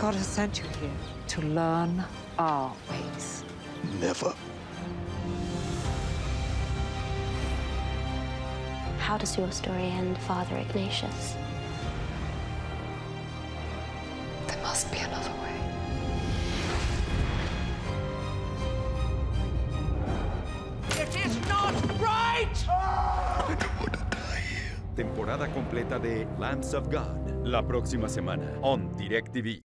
God has sent you here to learn our ways. Never. How does your story end, Father Ignatius? There must be another way. It is not right! I don't want to die here. Temporada completa de Lambs of God. La próxima semana, on DIRECTV.